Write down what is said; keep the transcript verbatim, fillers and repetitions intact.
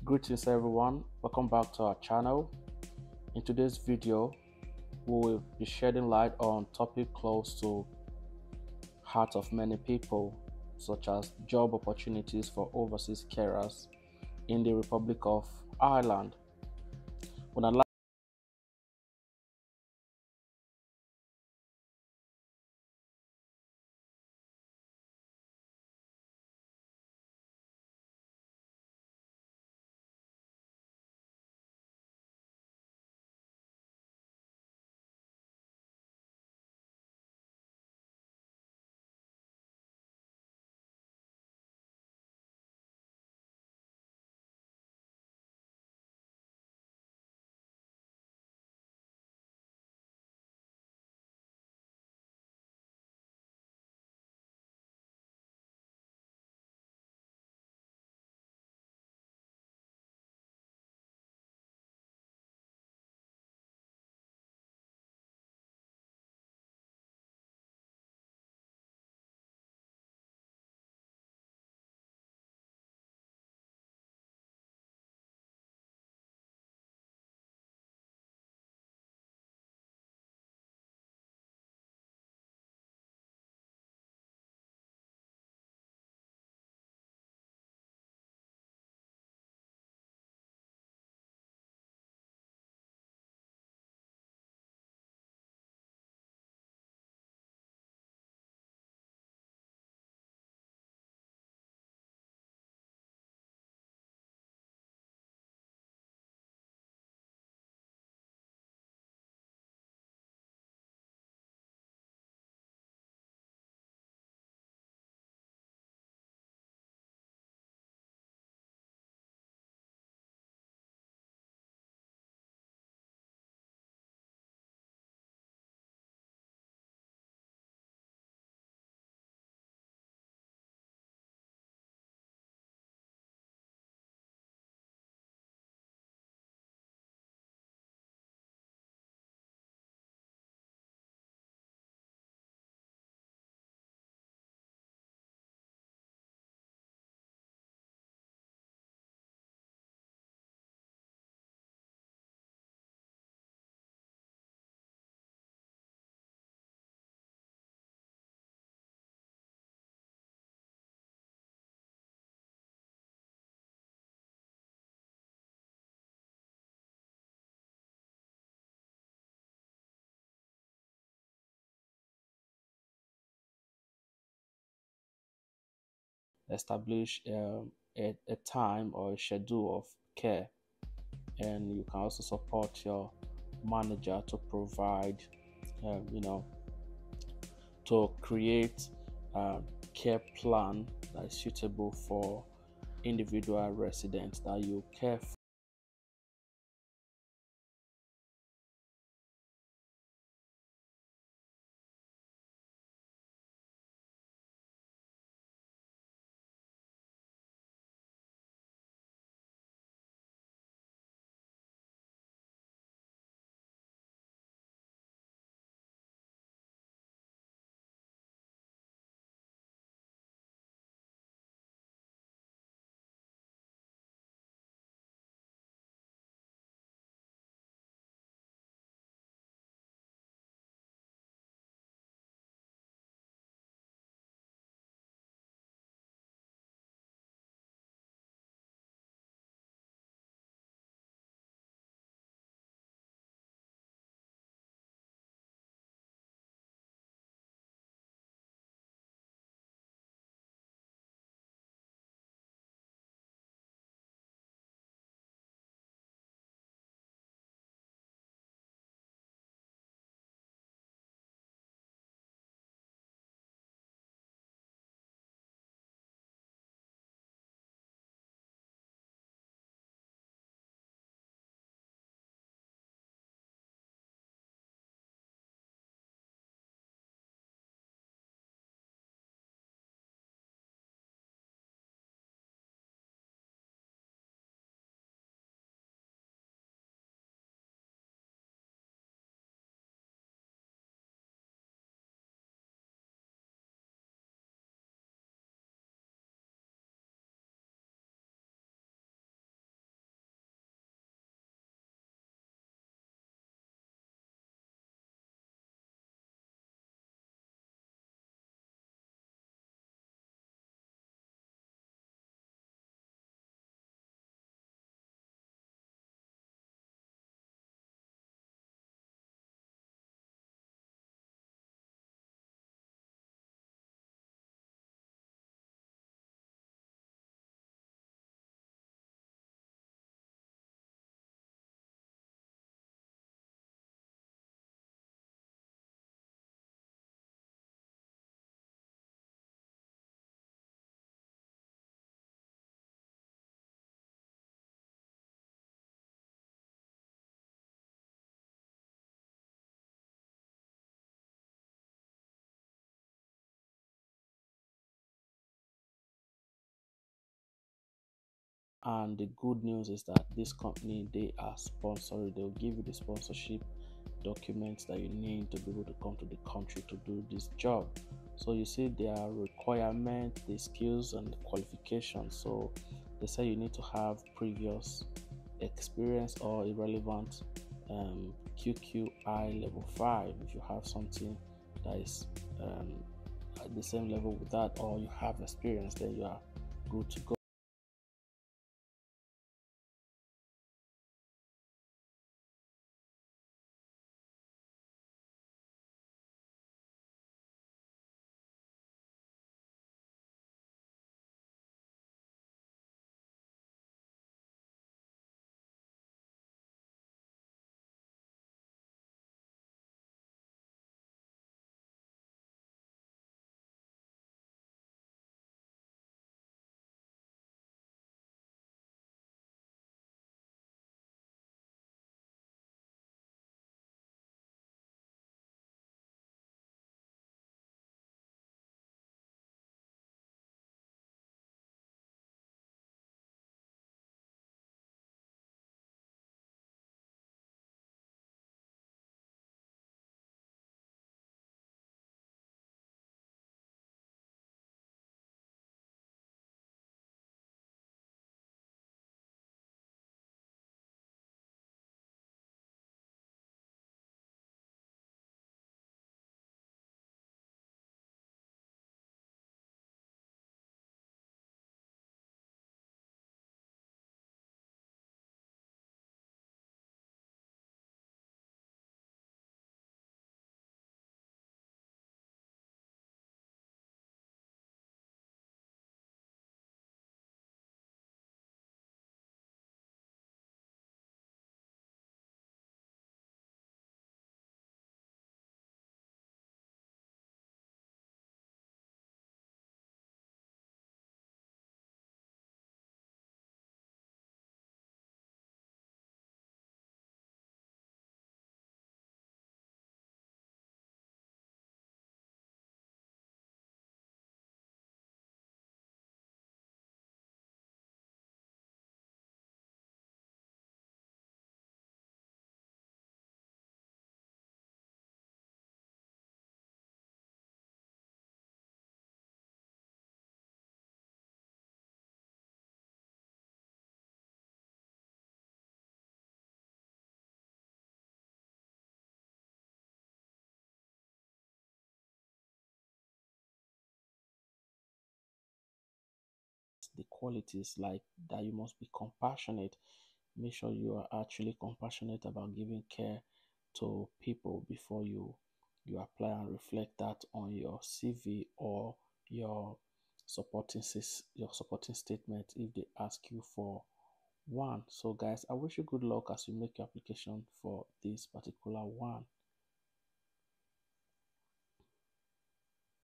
Greetings everyone, welcome back to our channel. In today's video, we will be shedding light on topic close to heart of many people, such as job opportunities for overseas carers in the Republic of Ireland. When I establish um, a, a time or a schedule of care, and you can also support your manager to provide, um, you know, to create a care plan that is suitable for individual residents that you care for. And the good news is that this company, they are sponsoring. They'll give you the sponsorship documents that you need to be able to come to the country to do this job. So you see their requirement, the skills and the qualifications. So they say you need to have previous experience or irrelevant um, Q Q I level five. If you have something that is um, at the same level with that, or you have experience, then you are good to go. The qualities like that, you must be compassionate. Make sure you are actually compassionate about giving care to people before you you apply, and reflect that on your C V or your supporting sys- your supporting statement if they ask you for one. So guys, I wish you good luck as you make your application for this particular one.